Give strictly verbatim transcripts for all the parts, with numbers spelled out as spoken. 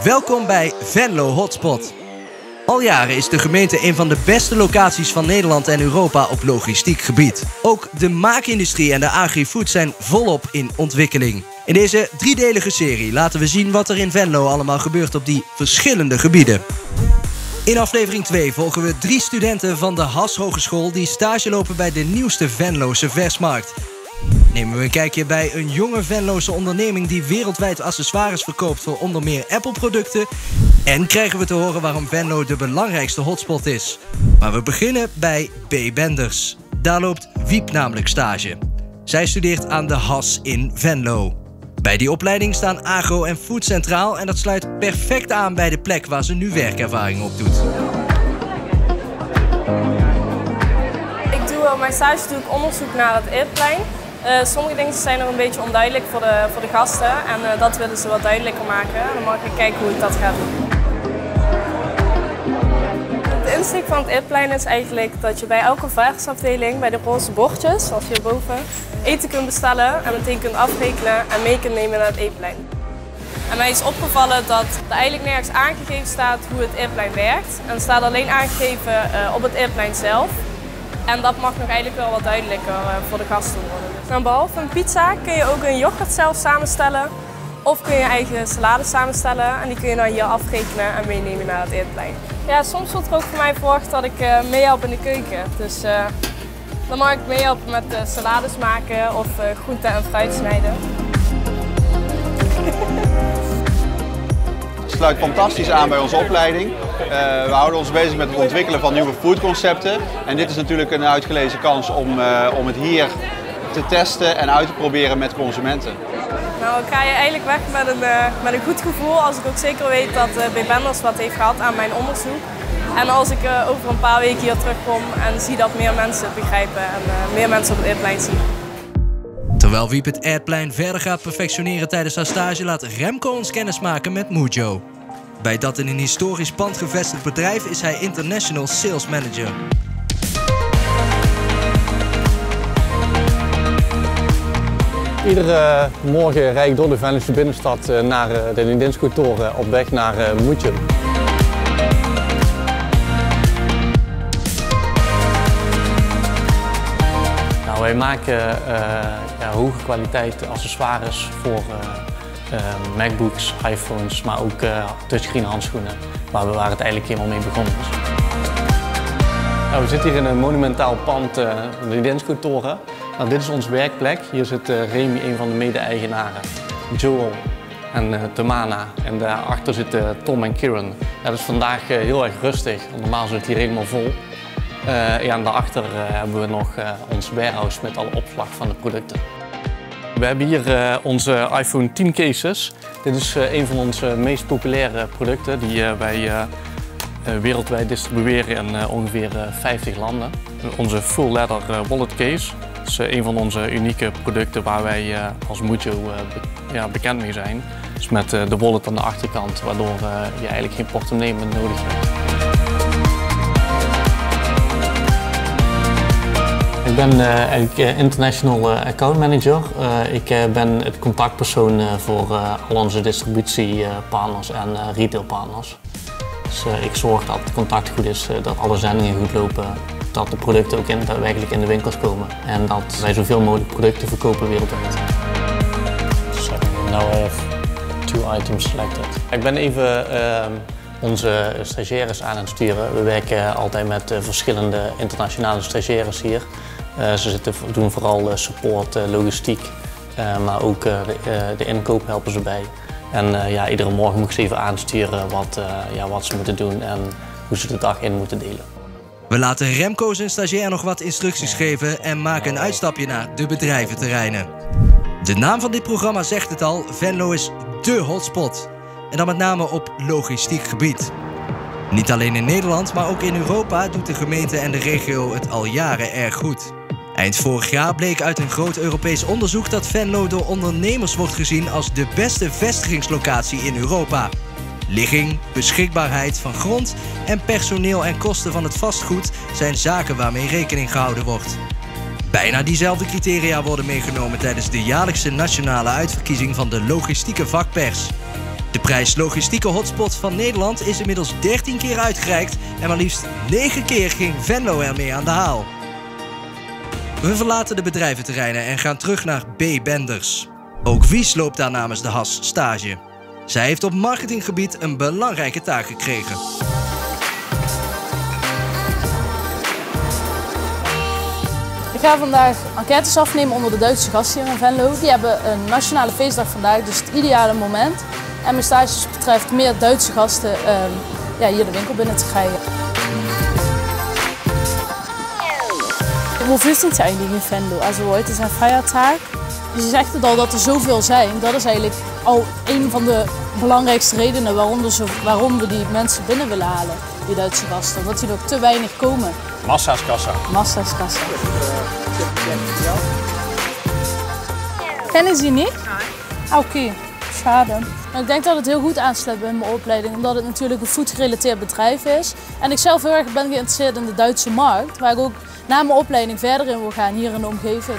Welkom bij Venlo Hotspot. Al jaren is de gemeente een van de beste locaties van Nederland en Europa op logistiek gebied. Ook de maakindustrie en de agri-food zijn volop in ontwikkeling. In deze driedelige serie laten we zien wat er in Venlo allemaal gebeurt op die verschillende gebieden. In aflevering twee volgen we drie studenten van de Has Hogeschool die stage lopen bij de nieuwste Venlose versmarkt. Nemen we een kijkje bij een jonge Venlose onderneming die wereldwijd accessoires verkoopt voor onder meer Apple-producten. En krijgen we te horen waarom Venlo de belangrijkste hotspot is. Maar we beginnen bij B. Benders. Daar loopt Wiep namelijk stage. Zij studeert aan de Has in Venlo. Bij die opleiding staan agro en food centraal en dat sluit perfect aan bij de plek waar ze nu werkervaring op doet. Ik doe op mijn stage doe ik onderzoek naar het Eerplein. Uh, sommige dingen zijn nog een beetje onduidelijk voor de, voor de gasten en uh, dat willen ze wat duidelijker maken. En dan mag ik kijken hoe ik dat ga doen. De insteek van het Eerplein is eigenlijk dat je bij elke versafdeling, bij de roze bordjes, zoals hierboven, eten kunt bestellen en meteen kunt afrekenen en mee kunt nemen naar het Eerplein. En mij is opgevallen dat er eigenlijk nergens aangegeven staat hoe het Eerplein werkt. En het staat alleen aangegeven uh, op het Eerplein zelf. En dat mag nog eigenlijk wel wat duidelijker uh, voor de gasten worden. Nou, behalve een pizza kun je ook een yoghurt zelf samenstellen. Of kun je eigen salade samenstellen en die kun je dan hier afrekenen en meenemen naar het Eerplein. Ja, soms wordt er ook van mij verwacht dat ik uh, meehelp in de keuken. Dus uh, dan mag ik meehelpen met uh, salades maken of uh, groenten en fruit snijden. Het sluit fantastisch aan bij onze opleiding. Uh, we houden ons bezig met het ontwikkelen van nieuwe foodconcepten. En dit is natuurlijk een uitgelezen kans om, uh, om het hier te testen en uit te proberen met consumenten. Nou, ik ga je eigenlijk weg met een, uh, met een goed gevoel als ik ook zeker weet dat uh, B. Benders wat heeft gehad aan mijn onderzoek. En als ik uh, over een paar weken hier terugkom en zie dat meer mensen het begrijpen en uh, meer mensen op het Eerplein zien. Terwijl Wiep het Eerplein verder gaat perfectioneren tijdens haar stage, laat Remco ons kennismaken met Mujo. Bij dat in een historisch pand gevestigd bedrijf is hij International Sales Manager. Iedere morgen rijd ik door de Venlose binnenstad naar de Lindinskantoren op weg naar Mujo. Nou, wij maken uh, ja, hoge kwaliteit accessoires voor uh, uh, MacBooks, iPhones, maar ook uh, touchscreen handschoenen, waar, we, waar het eigenlijk helemaal mee begonnen is. Nou, we zitten hier in een monumentaal pand, uh, de Lindinskantoren. Nou, dit is onze werkplek. Hier zit uh, Remy, een van de mede-eigenaren, Joel en uh, Tamana. En daarachter zitten uh, Tom en Kieran. Ja, dat is vandaag uh, heel erg rustig, want normaal zit het hier helemaal vol. Uh, ja, en daarachter uh, hebben we nog uh, ons warehouse met alle opslag van de producten. We hebben hier uh, onze iPhone tien cases. Dit is uh, een van onze meest populaire producten die uh, wij uh, uh, wereldwijd distribueren in uh, ongeveer uh, vijftig landen. Onze full leather uh, wallet case. Dat is uh, een van onze unieke producten waar wij uh, als Mujo uh, be ja, bekend mee zijn. Dus met uh, de wallet aan de achterkant, waardoor uh, je eigenlijk geen portemonnee meer nodig hebt. Ik ben uh, eigenlijk uh, International uh, Account Manager. Uh, ik uh, ben het contactpersoon uh, voor uh, al onze distributiepartners en uh, retailpartners. Dus uh, ik zorg dat het contact goed is, uh, dat alle zendingen goed lopen, dat de producten ook in, daadwerkelijk in de winkels komen en dat wij zoveel mogelijk producten verkopen wereldwijd. So, now I have two items selected. Ik ben even uh, onze stagiaires aan het sturen. We werken altijd met uh, verschillende internationale stagiaires hier. Uh, ze zitten, doen vooral uh, support, uh, logistiek, uh, maar ook uh, de, uh, de inkoop helpen ze bij. En uh, ja, iedere morgen moet ik ze even aansturen wat, uh, ja, wat ze moeten doen en hoe ze de dag in moeten delen. We laten Remco zijn stagiair nog wat instructies geven en maken een uitstapje naar de bedrijventerreinen. De naam van dit programma zegt het al, Venlo is dé hotspot. En dan met name op logistiek gebied. Niet alleen in Nederland, maar ook in Europa doet de gemeente en de regio het al jaren erg goed. Eind vorig jaar bleek uit een groot Europees onderzoek dat Venlo door ondernemers wordt gezien als de beste vestigingslocatie in Europa. Ligging, beschikbaarheid van grond en personeel en kosten van het vastgoed zijn zaken waarmee rekening gehouden wordt. Bijna diezelfde criteria worden meegenomen tijdens de jaarlijkse nationale uitverkiezing van de logistieke vakpers. De prijs Logistieke Hotspot van Nederland is inmiddels dertien keer uitgereikt en maar liefst negen keer ging Venlo ermee aan de haal. We verlaten de bedrijventerreinen en gaan terug naar B. Benders. Ook Wies loopt daar namens de H A S stage. Zij heeft op marketinggebied een belangrijke taak gekregen. Ik ga vandaag enquêtes afnemen onder de Duitse gasten hier in Venlo. Die hebben een nationale feestdag vandaag, dus het ideale moment. En mijn stages betreft meer Duitse gasten um, ja, hier de winkel binnen te krijgen. Wofür sind Sie eigentlich in Venlo? Also heute is een Feiertag. Je zegt het al dat er zoveel zijn. Dat is eigenlijk al een van de belangrijkste redenen waarom, zo, waarom we die mensen binnen willen halen, die Duitse gasten. Omdat die nog te weinig komen. Massa's kassa. Massa's kassa. Kennen Sie niet? Nee. Oké, okay. Schade. Nou, ik denk dat het heel goed aansluit bij mijn opleiding, omdat het natuurlijk een food-gerelateerd bedrijf is. En ik zelf heel erg ben geïnteresseerd in de Duitse markt, waar ik ook na mijn opleiding verder in wil gaan, hier in de omgeving.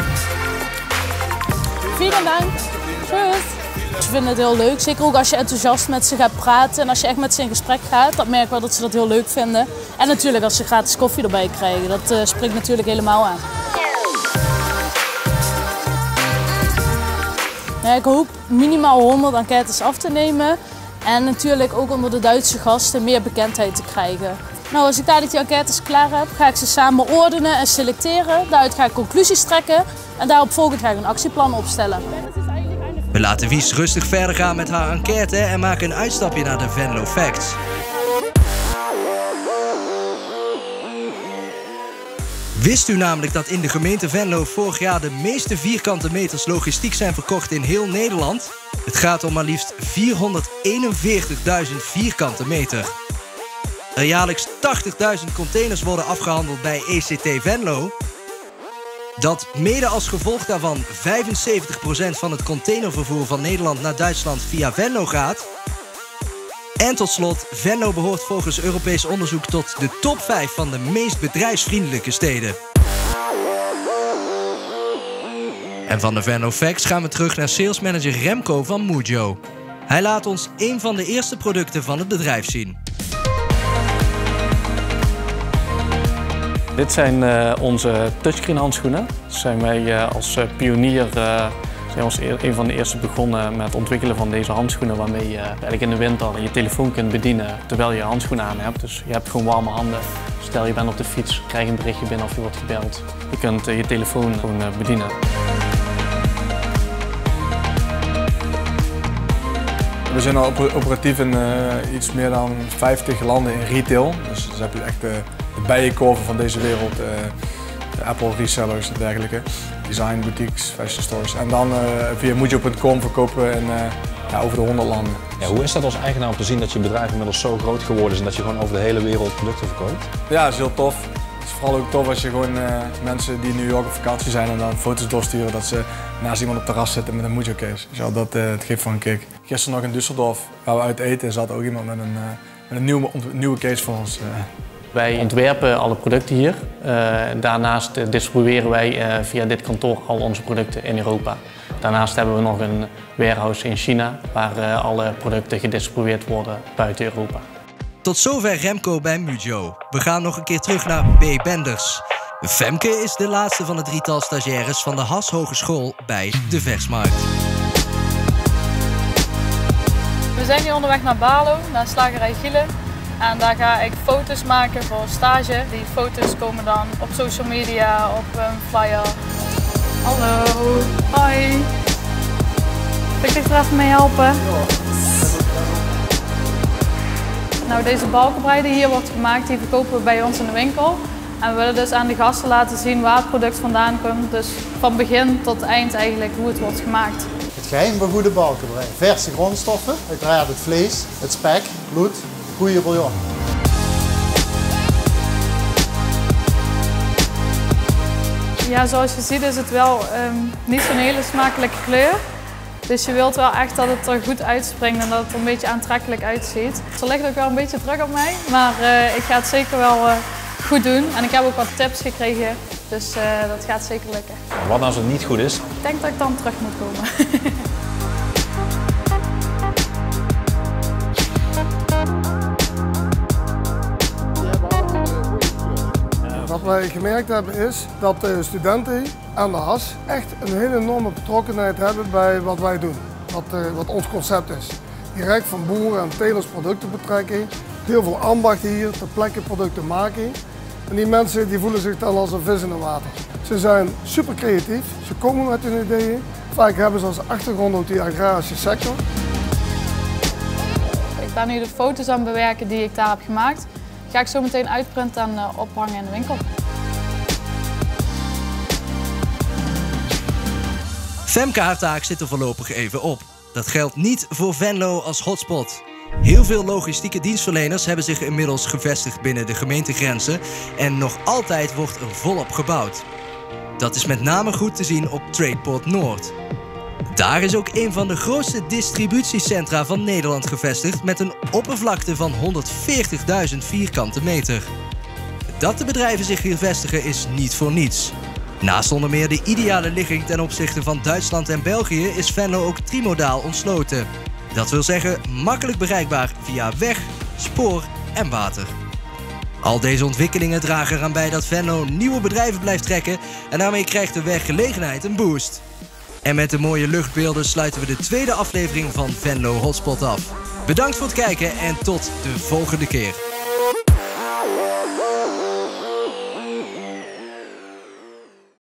Vielen dank. Tschüss. Ze vinden het heel leuk, zeker ook als je enthousiast met ze gaat praten en als je echt met ze in gesprek gaat. Dat merk ik wel dat ze dat heel leuk vinden. En natuurlijk als ze gratis koffie erbij krijgen, dat uh, springt natuurlijk helemaal aan. Ja, ik hoop minimaal honderd enquêtes af te nemen en natuurlijk ook onder de Duitse gasten meer bekendheid te krijgen. Nou, als ik daar die enquêtes klaar heb, ga ik ze samen ordenen en selecteren. Daaruit ga ik conclusies trekken en daarop volgend ga ik een actieplan opstellen. We laten Wies rustig verder gaan met haar enquête en maken een uitstapje naar de Venlo Facts. Wist u namelijk dat in de gemeente Venlo vorig jaar de meeste vierkante meters logistiek zijn verkocht in heel Nederland? Het gaat om maar liefst vierhonderdeenenveertigduizend vierkante meter. Er jaarlijks tachtigduizend containers worden afgehandeld bij E C T Venlo. Dat mede als gevolg daarvan vijfenzeventig procent van het containervervoer van Nederland naar Duitsland via Venlo gaat. En tot slot, Venlo behoort volgens Europees onderzoek tot de top vijf van de meest bedrijfsvriendelijke steden. En van de Venlo Facts gaan we terug naar salesmanager Remco van Mujo. Hij laat ons een van de eerste producten van het bedrijf zien. Dit zijn uh, onze touchscreen handschoenen. Zijn wij uh, als uh, pionier uh, zijn ons een van de eerste begonnen met het ontwikkelen van deze handschoenen, waarmee je uh, eigenlijk in de winter je telefoon kunt bedienen terwijl je handschoenen aan hebt. Dus je hebt gewoon warme handen. Stel je bent op de fiets, krijg je een berichtje binnen of je wordt gebeld. Je kunt uh, je telefoon gewoon uh, bedienen. We zijn al operatief in uh, iets meer dan vijftig landen in retail. Dus dan heb je echt de, de bijenkorven van deze wereld. Uh, de Apple resellers en dergelijke. Design boutiques, fashion stores. En dan uh, via Mujo punt com verkopen we in uh, ja, over de honderd landen. Ja, hoe is dat als eigenaar om te zien dat je bedrijf inmiddels zo groot geworden is en dat je gewoon over de hele wereld producten verkoopt? Ja, dat is heel tof. Het is vooral ook tof als je gewoon uh, mensen die in New York op vakantie zijn en dan foto's doorsturen dat ze naast iemand op het terras zitten met een Mujo case. Dus ja, dat uh, het geeft van een kick. Gisteren nog in Düsseldorf, waar we uit eten, zat ook iemand met een, uh, met een nieuwe, nieuwe case voor ons. Uh. Wij ontwerpen alle producten hier. Uh, daarnaast uh, distribueren wij uh, via dit kantoor al onze producten in Europa. Daarnaast hebben we nog een warehouse in China waar uh, alle producten gedistribueerd worden buiten Europa. Tot zover Remco bij Mujo. We gaan nog een keer terug naar B. Benders. Femke is de laatste van het drietal stagiaires van de H A S Hogeschool bij de Versmarkt. We zijn hier onderweg naar Balo, naar slagerij Gielen. En daar ga ik foto's maken voor stage. Die foto's komen dan op social media, op een flyer. Hallo. Hoi. Wil ik er even mee helpen? Nou, deze balkenbrei die hier wordt gemaakt, die verkopen we bij ons in de winkel. En we willen dus aan de gasten laten zien waar het product vandaan komt. Dus van begin tot eind eigenlijk hoe het wordt gemaakt. Het geheim van goede balkenbrei. Verse grondstoffen, uiteraard het vlees, het spek, bloed, goede bouillon. Ja, zoals je ziet is het wel um, niet zo'n hele smakelijke kleur. Dus je wilt wel echt dat het er goed uitspringt en dat het er een beetje aantrekkelijk uitziet. Er ligt ook wel een beetje druk op mij, maar uh, ik ga het zeker wel uh, goed doen. En ik heb ook wat tips gekregen, dus uh, dat gaat zeker lukken. Wat nou als het niet goed is? Ik denk dat ik dan terug moet komen. Wat wij gemerkt hebben is dat de studenten aan de Has echt een hele enorme betrokkenheid hebben bij wat wij doen. Wat, uh, wat ons concept is. Direct van boeren en telers producten betrekken. Heel veel ambacht hier, ter plekke producten maken. En die mensen die voelen zich dan als een vis in het water. Ze zijn super creatief, ze komen met hun ideeën. Vaak hebben ze als achtergrond ook die agrarische sector. Ik ben nu de foto's aan het bewerken die ik daar heb gemaakt. Die ga ik zo meteen uitprinten en uh, ophangen in de winkel. Femke haar taak zit er voorlopig even op. Dat geldt niet voor Venlo als hotspot. Heel veel logistieke dienstverleners hebben zich inmiddels gevestigd binnen de gemeentegrenzen en nog altijd wordt er volop gebouwd. Dat is met name goed te zien op Tradeport Noord. Daar is ook een van de grootste distributiecentra van Nederland gevestigd met een oppervlakte van honderdveertigduizend vierkante meter. Dat de bedrijven zich hier vestigen is niet voor niets. Naast onder meer de ideale ligging ten opzichte van Duitsland en België is Venlo ook trimodaal ontsloten. Dat wil zeggen makkelijk bereikbaar via weg, spoor en water. Al deze ontwikkelingen dragen eraan bij dat Venlo nieuwe bedrijven blijft trekken en daarmee krijgt de werkgelegenheid een boost. En met de mooie luchtbeelden sluiten we de tweede aflevering van Venlo Hotspot af. Bedankt voor het kijken en tot de volgende keer.